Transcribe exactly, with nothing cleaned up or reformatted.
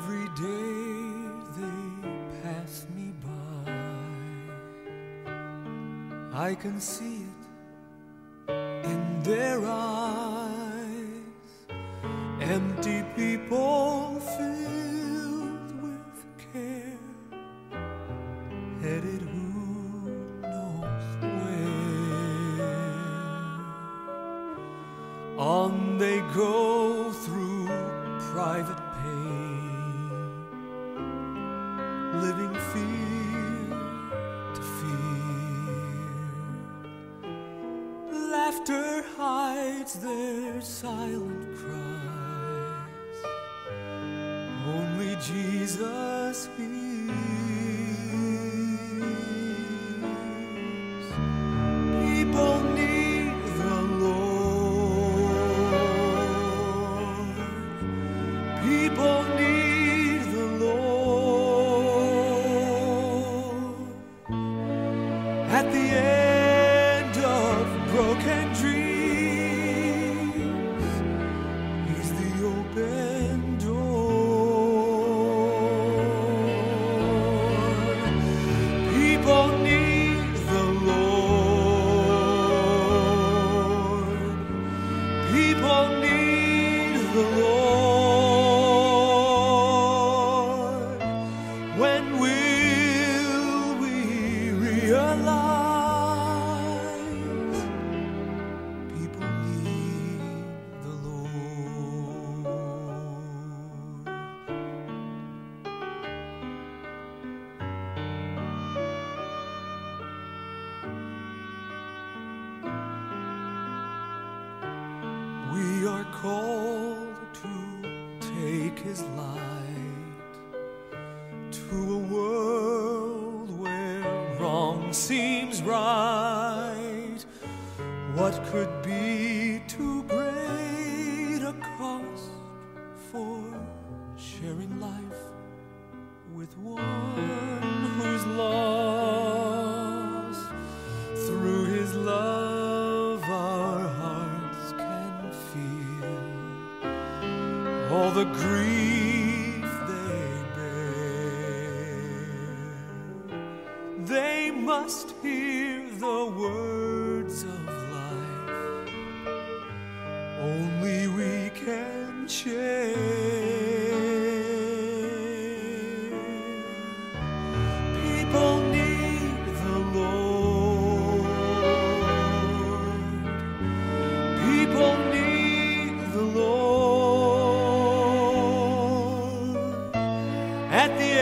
Every day they pass me by, I can see it in their eyes. Empty people filled with care, headed who knows where. On they go through private pain, living fear to fear. Laughter hides their silent cries, only Jesus hears. People need the Lord, people need the Lord. At the end of broken dreams, He's the open door. People need the Lord, people need the Lord. When will we realize people need the Lord? We are called to take His light to a world where wrong seems right. What could be too great a cost for sharing life with one who's lost? Through His love our hearts can feel all the grief they bear. They must hear the words of life only we can share. People need the Lord, people need the Lord. At the